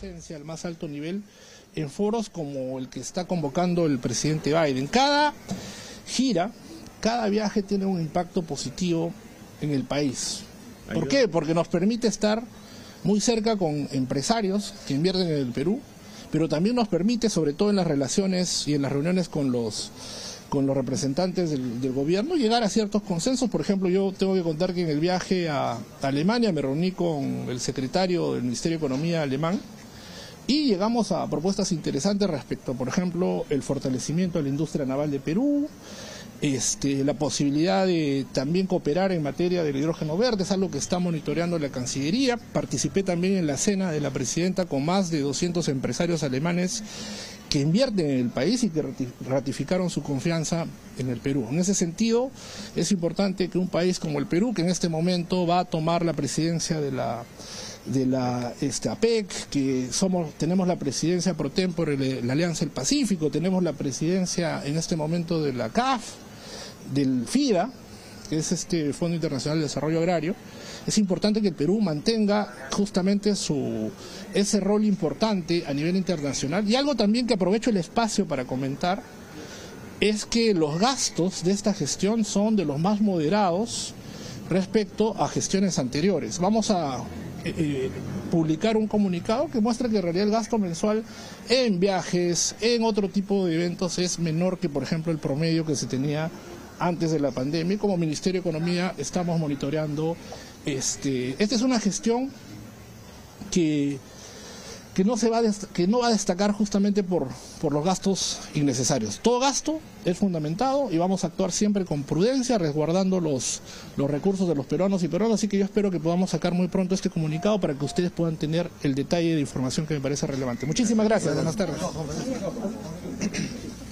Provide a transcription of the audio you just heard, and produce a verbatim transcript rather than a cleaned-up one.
presencia al más alto nivel en foros como el que está convocando el presidente Biden. Cada gira, cada viaje tiene un impacto positivo en el país. ¿Por qué? Porque nos permite estar muy cerca con empresarios que invierten en el Perú, pero también nos permite, sobre todo en las relaciones y en las reuniones con los con los representantes del, del gobierno, llegar a ciertos consensos. Por ejemplo, yo tengo que contar que en el viaje a, a Alemania me reuní con el secretario del Ministerio de Economía alemán y llegamos a propuestas interesantes respecto, por ejemplo, el fortalecimiento de la industria naval de Perú, este, la posibilidad de también cooperar en materia del hidrógeno verde, es algo que está monitoreando la Cancillería. Participé también en la cena de la presidenta con más de doscientos empresarios alemanes que invierten en el país y que ratificaron su confianza en el Perú. En ese sentido, es importante que un país como el Perú, que en este momento va a tomar la presidencia de la de la este, A P E C, que somos tenemos la presidencia pro tempore de la Alianza del Pacífico, tenemos la presidencia en este momento de la C A F, del FIDA, que es este Fondo Internacional de Desarrollo Agrario. Es importante que el Perú mantenga justamente su ese rol importante a nivel internacional. Y algo también que aprovecho el espacio para comentar es que los gastos de esta gestión son de los más moderados respecto a gestiones anteriores. Vamos a eh, publicar un comunicado que muestra que en realidad el gasto mensual en viajes, en otro tipo de eventos es menor que, por ejemplo, el promedio que se tenía antes de la pandemia. Y como Ministerio de Economía estamos monitoreando. Este, esta es una gestión que, que, no se va a que no va a destacar justamente por, por los gastos innecesarios. Todo gasto es fundamentado y vamos a actuar siempre con prudencia, resguardando los, los recursos de los peruanos y peruanas. Así que yo espero que podamos sacar muy pronto este comunicado para que ustedes puedan tener el detalle de información que me parece relevante. Muchísimas gracias. Buenas tardes.